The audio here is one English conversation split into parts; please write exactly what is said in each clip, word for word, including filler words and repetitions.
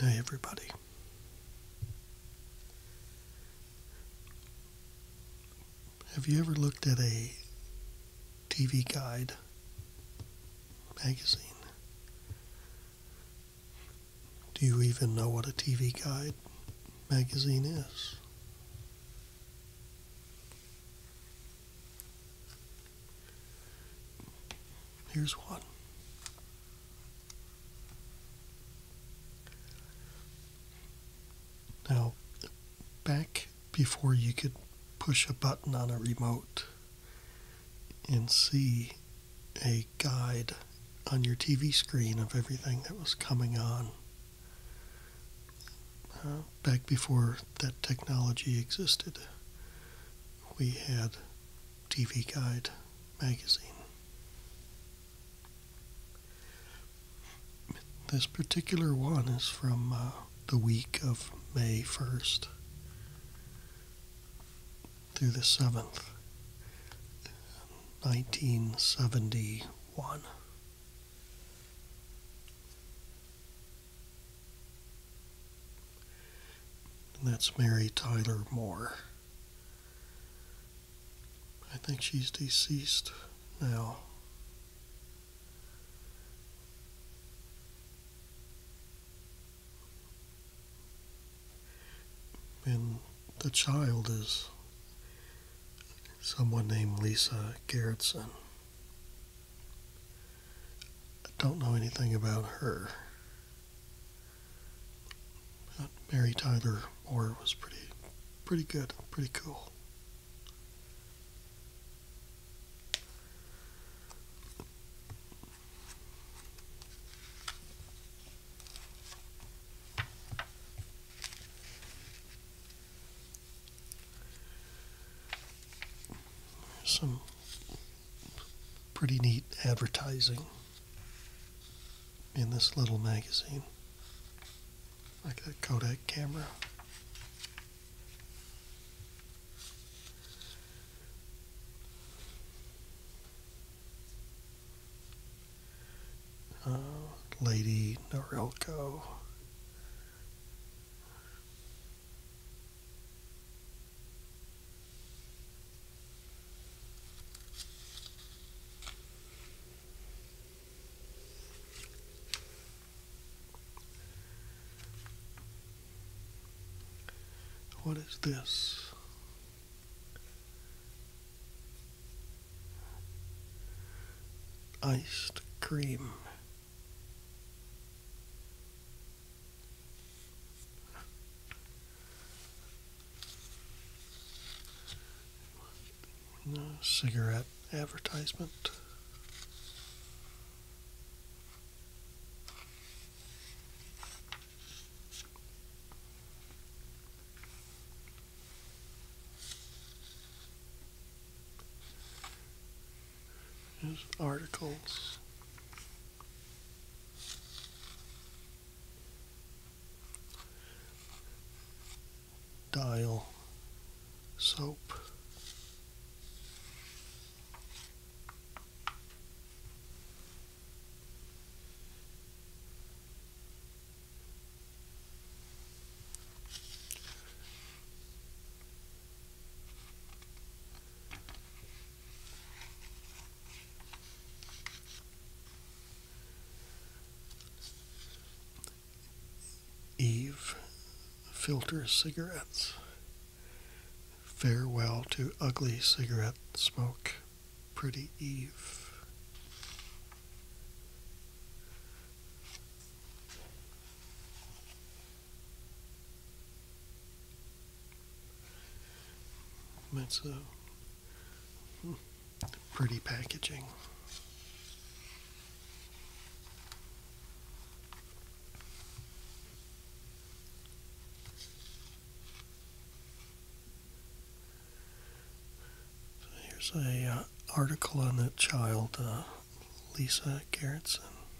Hey everybody. Have you ever looked at a T V guide magazine? Do you even know what a T V guide magazine is? Here's one. Now, back before you could push a button on a remote and see a guide on your T V screen of everything that was coming on, uh, back before that technology existed, we had T V Guide magazine. This particular one is from uh, the week of May first through the seventh, nineteen seventy-one. And that's Mary Tyler Moore. I think she's deceased now. And the child is someone named Lisa Gerritsen. I don't know anything about her. But Mary Tyler Moore was pretty, pretty good, pretty cool. Some pretty neat advertising in this little magazine, like a Kodak camera. Uh, Lady Norelco. What is this? Iced cream. No, cigarette advertisement. There's articles. Dial soap. Eve filter cigarettes. Farewell to ugly cigarette smoke, pretty Eve. It's a pretty packaging. There's a uh, article on that child, uh, Lisa Gerritsen.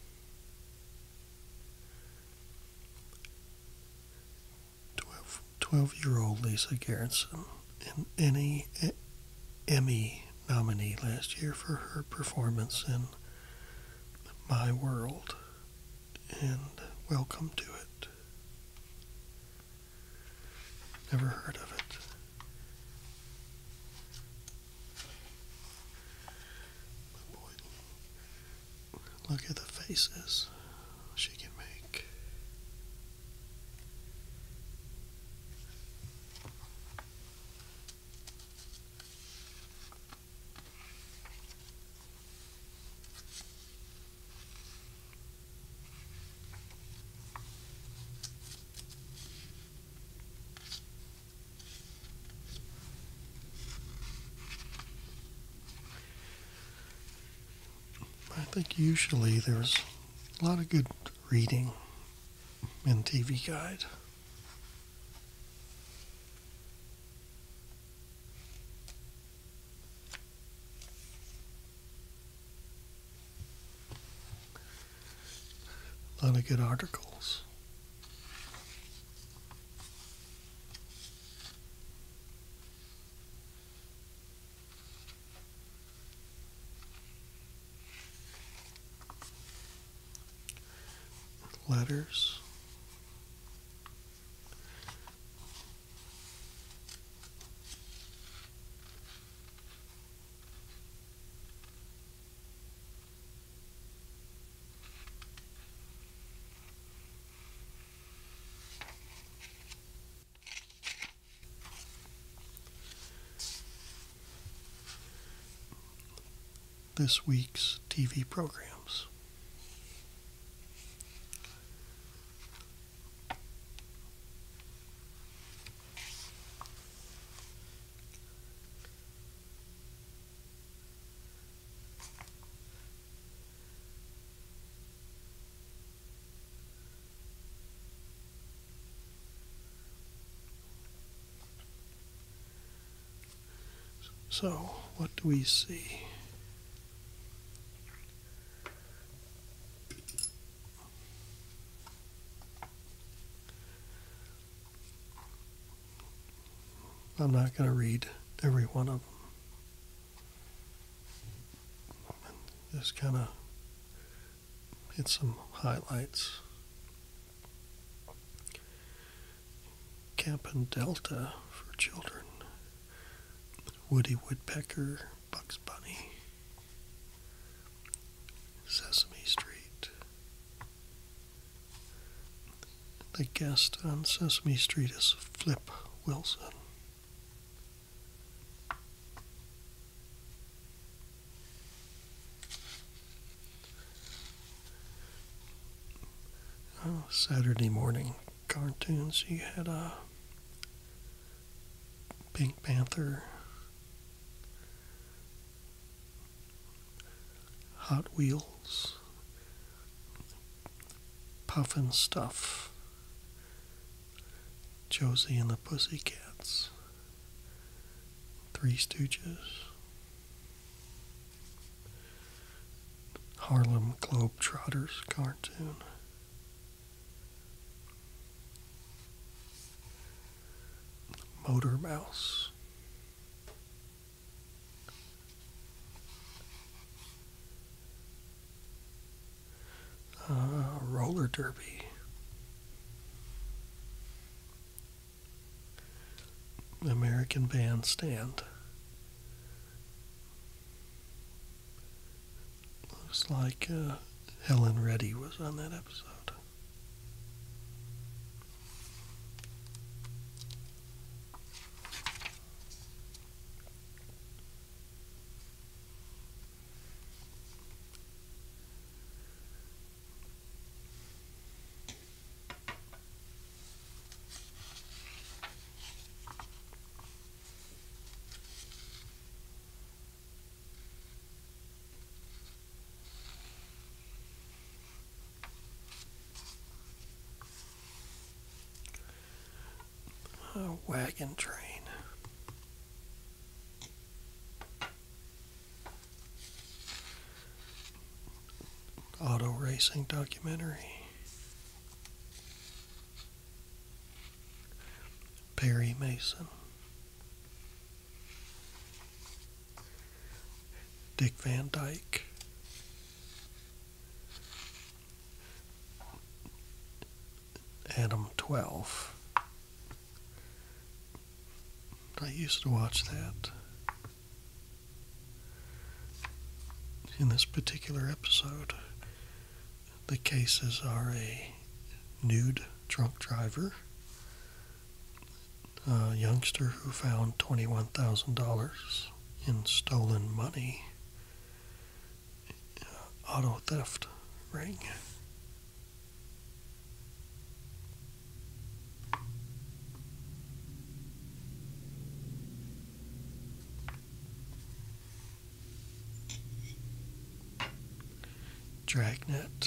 twelve-year-old Lisa Gerritsen, an Emmy, Emmy nominee last year for her performance in My World, and welcome to it. Never heard of it. Boy, look at the faces she can make. I think usually there's a lot of good reading in T V Guide. A lot of good articles. Letters. This week's T V programs. So, what do we see? I'm not going to read every one of them. Just kind of hit some highlights. Camp and Delta for children. Woody Woodpecker, Bugs Bunny, Sesame Street. The guest on Sesame Street is Flip Wilson. Oh, Saturday morning cartoons. You had a Pink Panther, Hot Wheels, Puffin' Stuff, Josie and the Pussycats, Three Stooges, Harlem Globetrotters cartoon, Motor Mouse, uh, Roller Derby, American Bandstand. Looks like uh, Helen Reddy was on that episode. A wagon train. Auto racing documentary. Perry Mason. Dick Van Dyke. Adam twelve. I used to watch that. In this particular episode, the cases are a nude drunk driver, a youngster who found twenty-one thousand dollars in stolen money, uh, auto theft ring. Dragnet,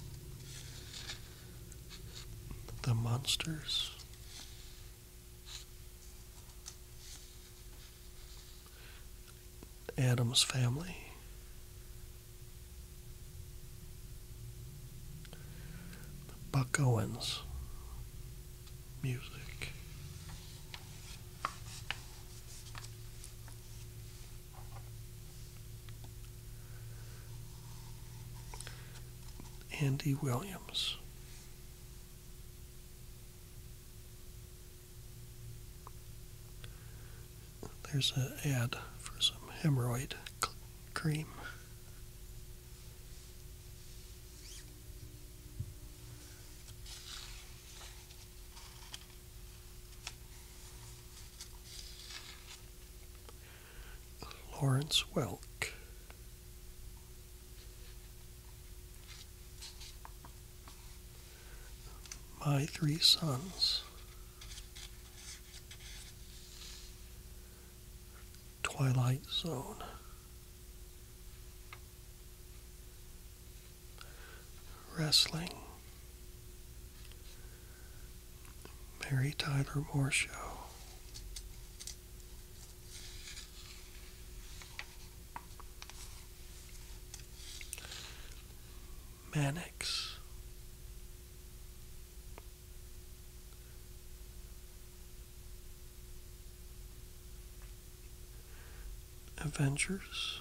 the monsters, Adam's Family, Buck Owens music, Andy Williams, there's an ad for some hemorrhoid cream. Lawrence Welk. My Three Sons. Twilight Zone. Wrestling. Mary Tyler Moore Show. Mannix. Avengers.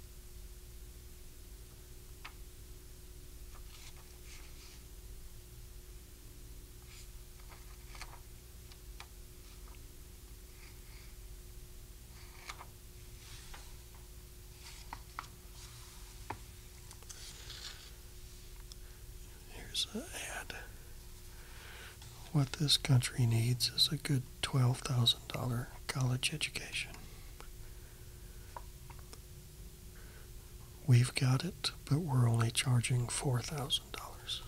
Here's an ad. What this country needs is a good twelve thousand dollars college education. We've got it, but we're only charging four thousand dollars.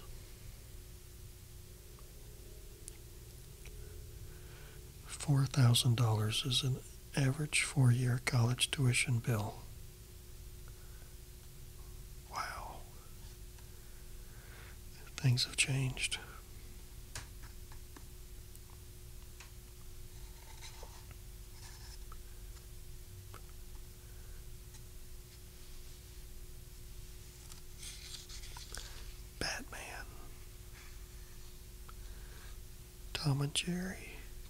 four thousand dollars is an average four-year college tuition bill. Wow. Things have changed. Batman. Tom and Jerry.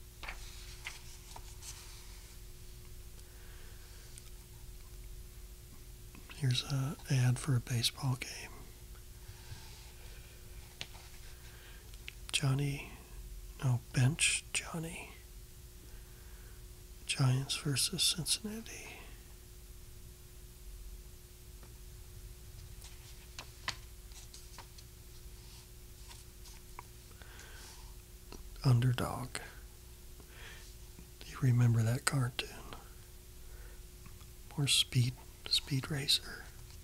Here's an ad for a baseball game. Johnny, no, Bench Johnny. Giants versus Cincinnati. Underdog. Do you remember that cartoon? Or Speed, Speed Racer.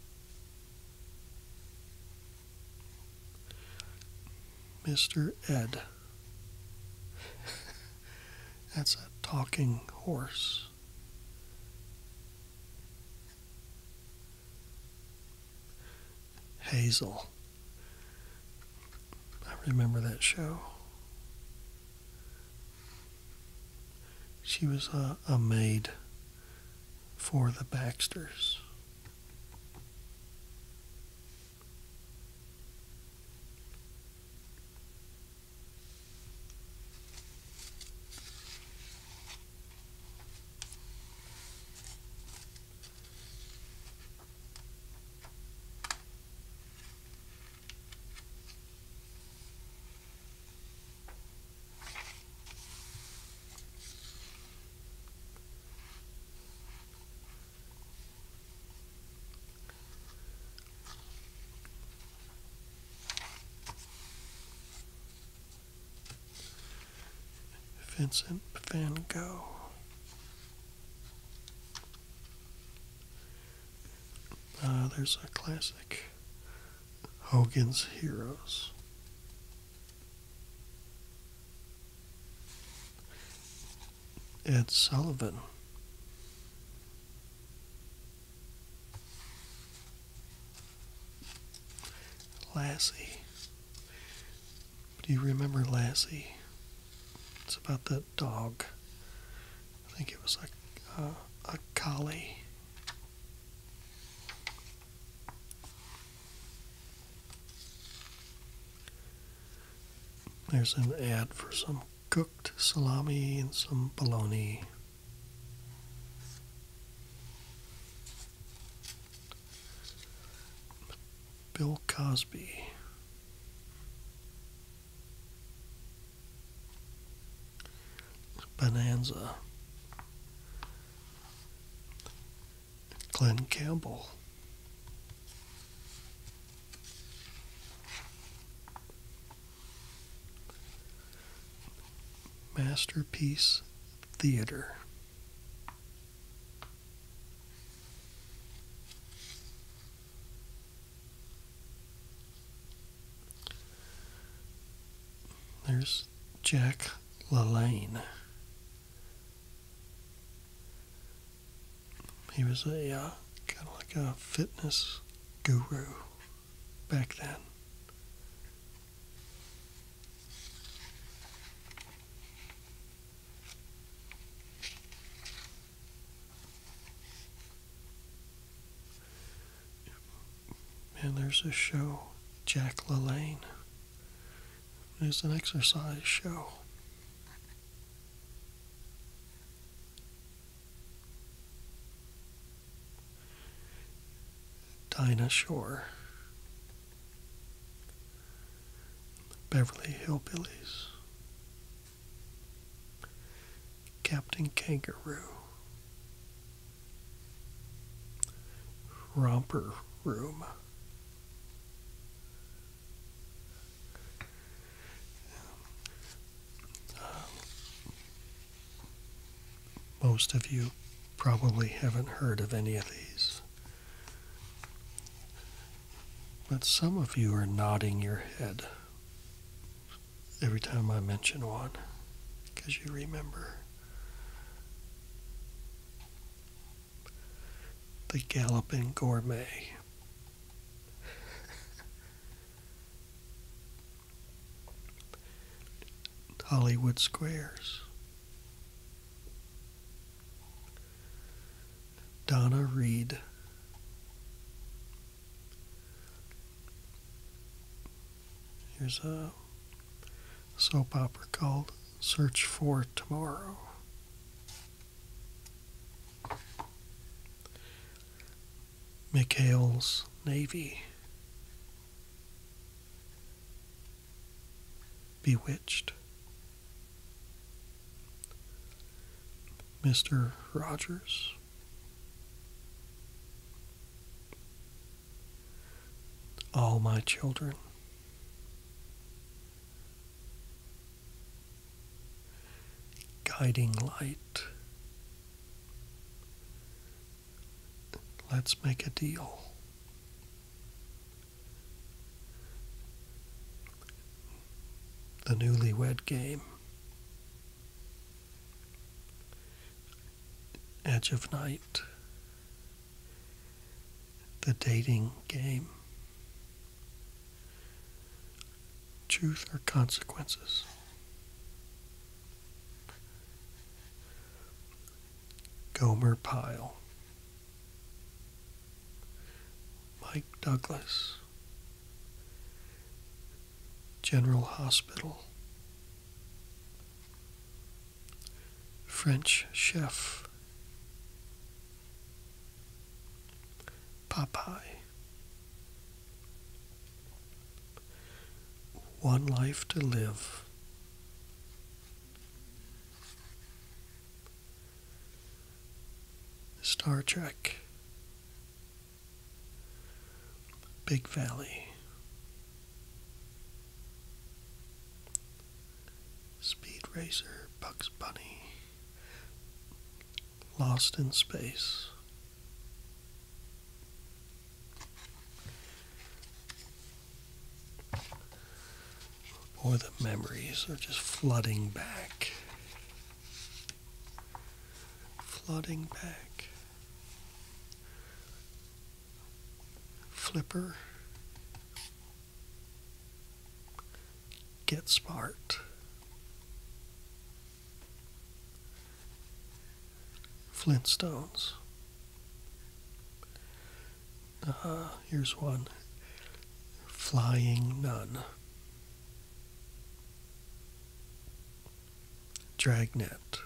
Mister Ed. That's a talking horse. Hazel. I remember that show. She was a, a maid for the Baxters. Vincent van Gogh. Uh, there's a classic. Hogan's Heroes. Ed Sullivan. Lassie. Do you remember Lassie? It's about that dog. I think it was a, uh, a collie. There's an ad for some cooked salami and some bologna. Bill Cosby. Bonanza. Glenn Campbell. Masterpiece Theater. There's Jack LaLanne. He was a uh, kind of like a fitness guru back then. And there's a show, Jack LaLanne. It's an exercise show. Dinah Shore. Beverly Hillbillies. Captain Kangaroo. Romper Room. Most of you probably haven't heard of any of these, but some of you are nodding your head every time I mention one, because you remember. The Galloping Gourmet. Hollywood Squares. Donna Reed. Here's a soap opera called Search for Tomorrow. McHale's Navy. Bewitched. Mister Rogers. All My Children. Guiding Light. Let's Make a Deal. The Newlywed Game. Edge of Night. The Dating Game. Truth or Consequences. Gomer Pyle. Mike Douglas. General Hospital. French Chef. Popeye. One Life to Live. Star Trek. Big Valley. Speed Racer, Bugs Bunny, Lost in Space. Boy, the memories are just flooding back. Flooding back. Flipper. Get Smart. Flintstones. Uh, here's one. Flying Nun. Dragnet.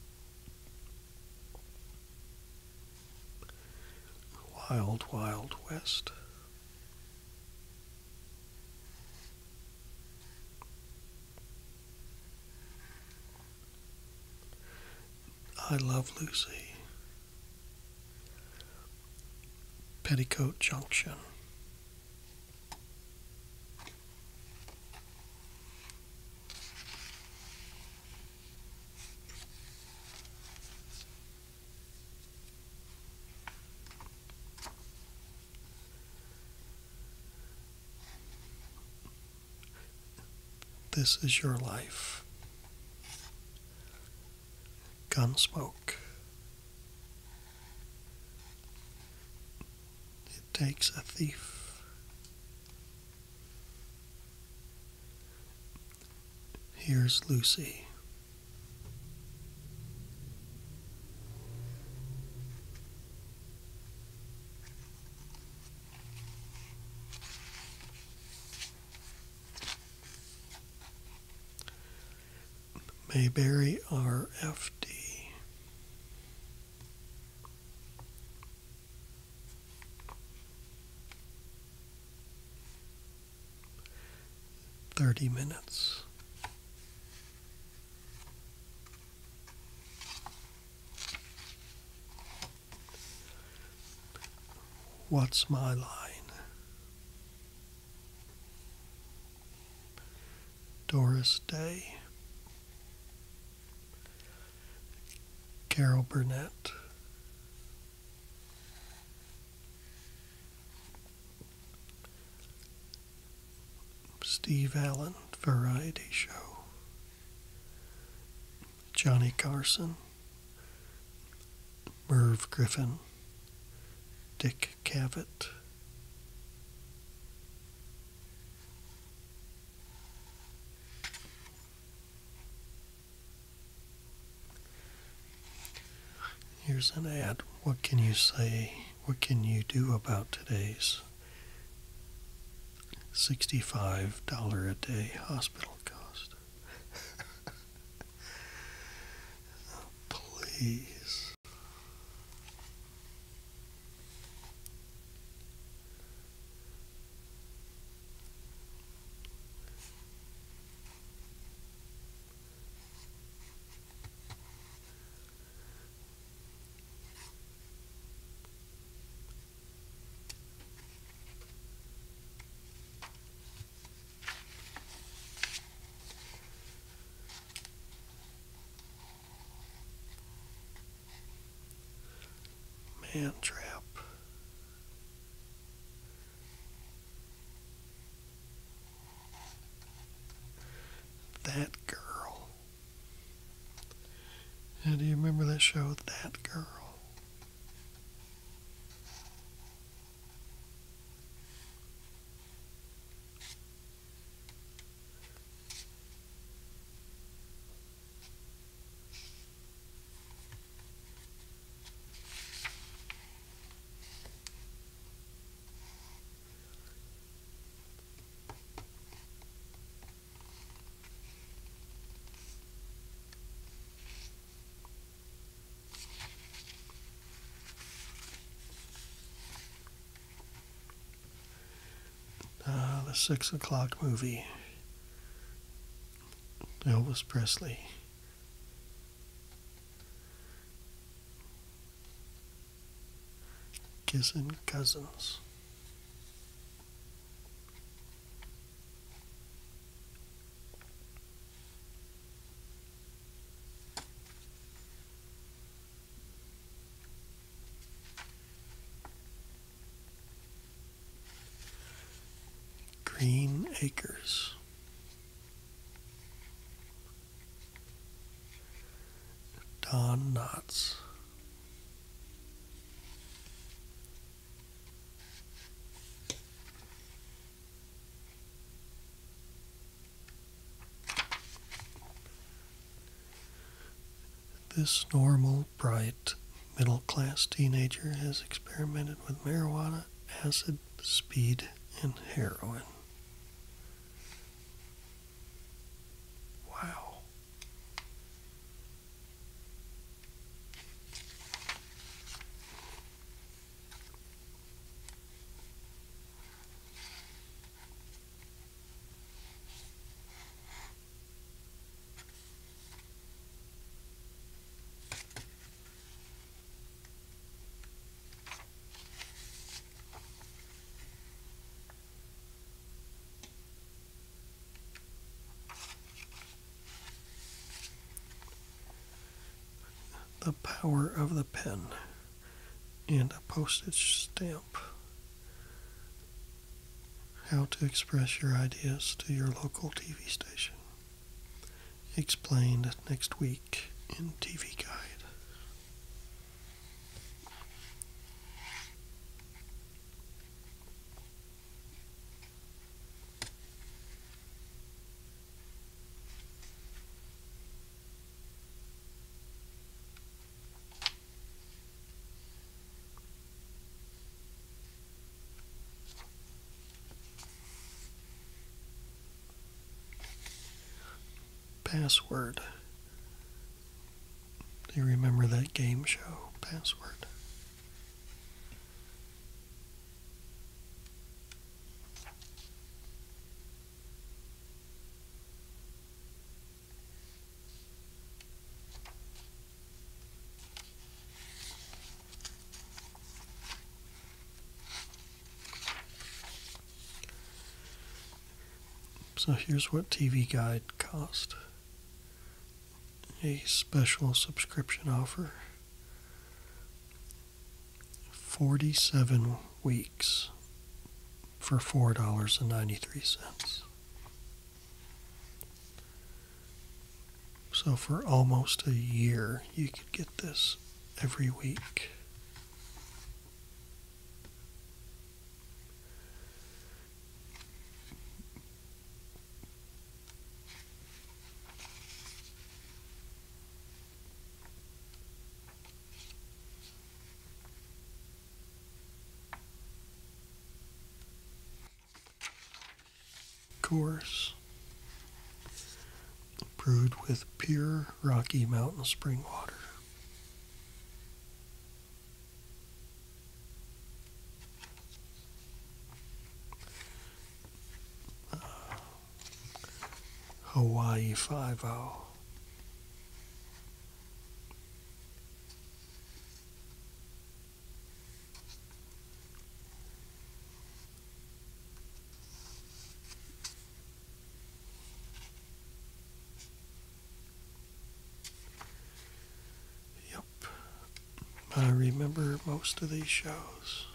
Wild Wild West. I Love Lucy. Petticoat Junction. This Is Your Life. Gunsmoke. It Takes a Thief. Here's Lucy. Mayberry R F D. Thirty minutes. What's My Line? Doris Day. Carol Burnett. Steve Allen Variety Show. Johnny Carson. Merv Griffin. Dick Cavett. Here's an ad. What can you say? What can you do about today's sixty-five dollars a day hospital cost? Oh, please. Man Trap. That Girl. Yeah, do you remember that show, That Girl? Uh, the six o'clock movie. Elvis Presley. Kissing Cousins. acres. Don Knotts. This normal, bright, middle-class teenager has experimented with marijuana, acid, speed, and heroin. Wow. The power of the pen and a postage stamp. How to express your ideas to your local T V station. Explained next week in T V Guide. Password. Do you remember that game show, Password? So here's what T V Guide cost. A special subscription offer. forty-seven weeks for four dollars and ninety-three cents. So for almost a year, you could get this every week. Course, brewed with pure Rocky Mountain spring water. Uh, Hawaii five oh. I remember most of these shows.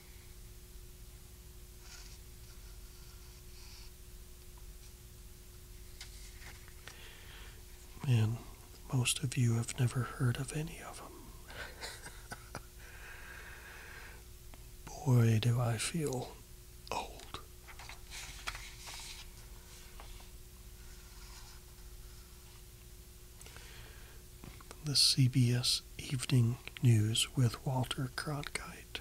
And most of you have never heard of any of them. Boy, do I feel old. The C B S Evening News with Walter Cronkite.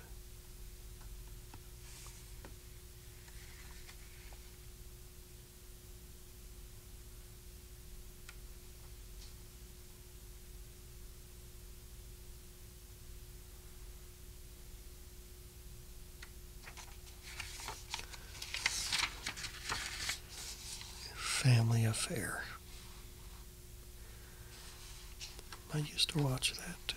Family Affair. I used to watch that too.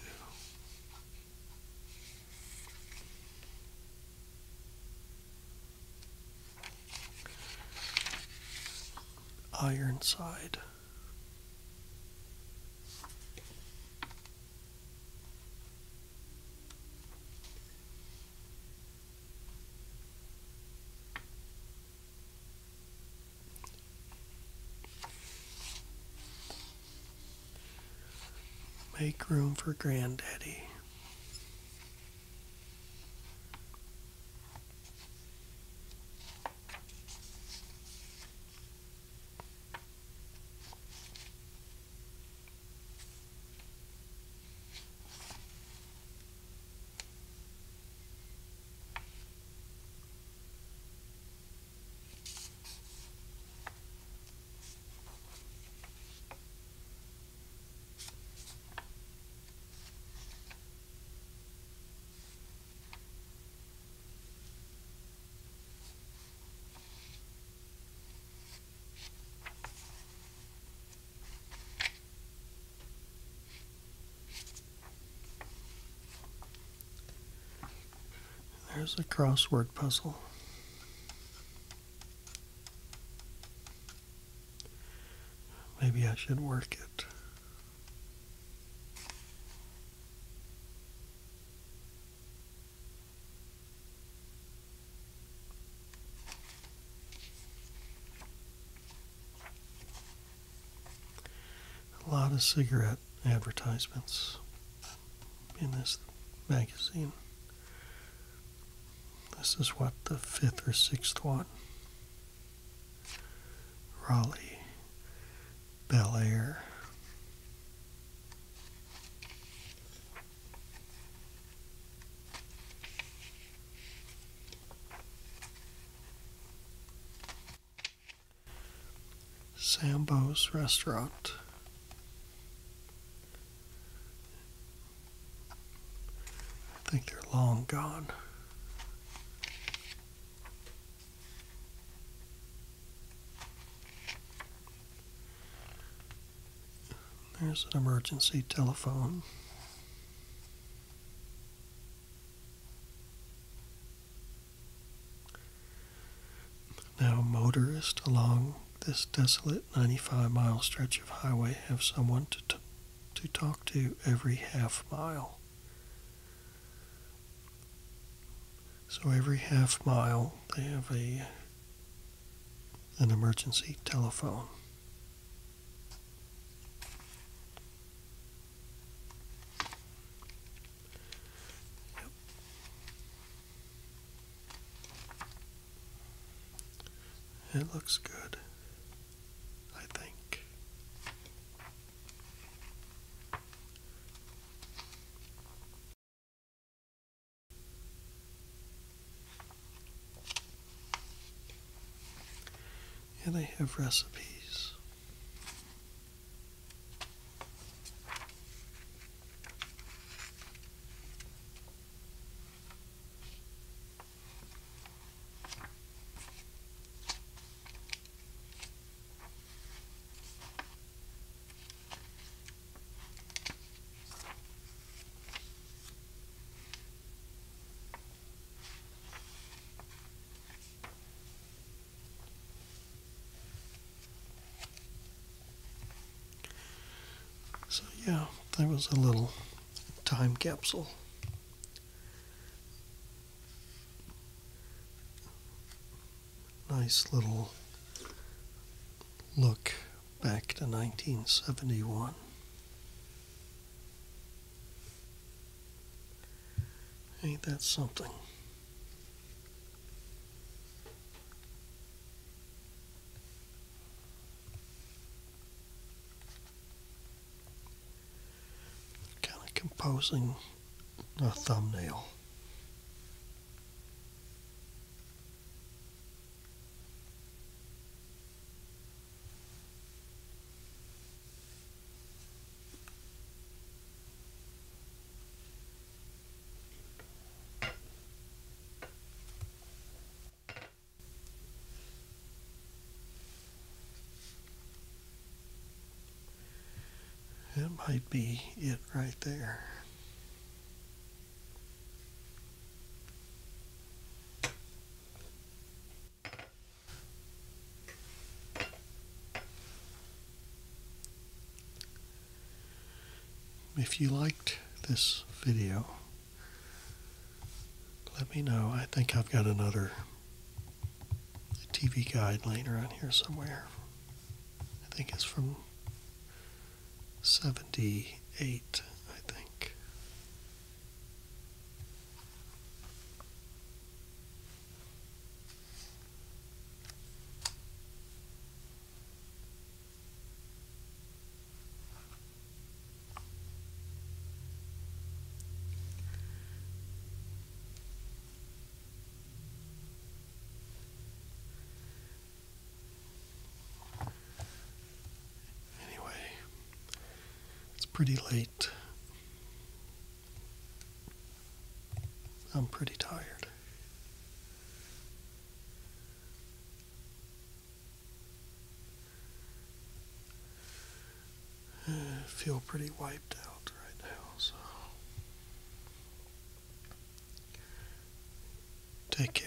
Ironside. Make room for Granddaddy. There's a crossword puzzle. Maybe I should work it. A lot of cigarette advertisements in this magazine. This is what, the fifth or sixth one? Raleigh, Bel Air. Sambo's Restaurant. I think they're long gone. There's an emergency telephone. Now, motorists along this desolate ninety-five mile stretch of highway have someone to, t- to talk to every half mile. So every half mile they have a an emergency telephone. It looks good, I think. And they have recipes. So yeah, that was a little time capsule. Nice little look back to nineteen seventy-one. Ain't that something? Kind of composing a thumbnail. It might be it right there. If you liked this video, let me know. I think I've got another T V guide laying around here somewhere. I think it's from seventy-eight. pretty late. I'm pretty tired. I feel pretty wiped out right now, so take care.